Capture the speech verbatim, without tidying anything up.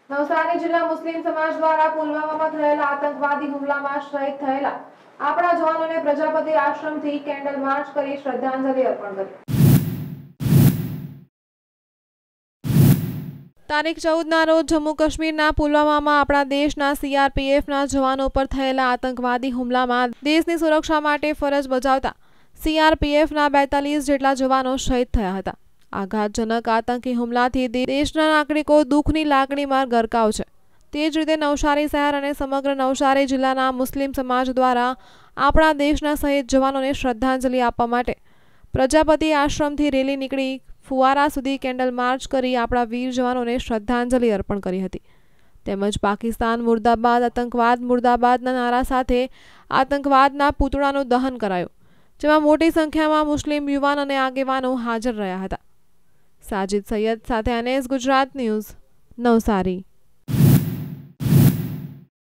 નવસારી જિલ્લા મુસ્લિમ સમાજ દ્વારા પુલવામામાં થયેલા આતંકવાદી હુમલામાં શહીદ થયેલા આપણા જવાનોને પ્રજાપતિ આશ્રમથી કેન્ડલ માર્ચ કરી શ્રદ્ધાંજલિ અર્પણ કરી। તારીખ ચૌદ ના રોજ જમ્મુ કાશ્મીરના પુલવામામાં આપણા દેશના સીઆરપીએફના જવાનો પર થયેલા આતંકવાદી હુમલામાં દેશની સુરક્ષા માટે ફરજ બજાવતા સીઆરપીએફના બેતાલીસ જેટલા જવાનો શહીદ થયા હતા। આઘાતજનક આતંકી હુમલાથી દેશના નાગરિકો દુઃખની લાગણીમાં ગરકાવ છે। તે જ રીતે નવસારી શહેર અને સમગ્ર નવસારી જિલ્લાના મુસ્લિમ સમાજ દ્વારા આપણા દેશના શહીદ જવાનોને શ્રદ્ધાંજલિ આપવા માટે પ્રજાપતિ આશ્રમથી રેલી નીકળી ફુવારા સુધી કેન્ડલ માર્ચ કરી આપણા વીર જવાનોને શ્રદ્ધાંજલિ અર્પણ કરી હતી। તેમજ પાકિસ્તાન મુર્દાબાદ, આતંકવાદ મુર્દાબાદના નારા સાથે આતંકવાદના પૂતળાનું દહન કરાયું, જેમાં મોટી સંખ્યામાં મુસ્લિમ યુવાન અને આગેવાનો હાજર રહ્યા હતા। સાજિદ સૈયદ સાથે એનએસ ગુજરાત ન્યૂઝ, નવસારી।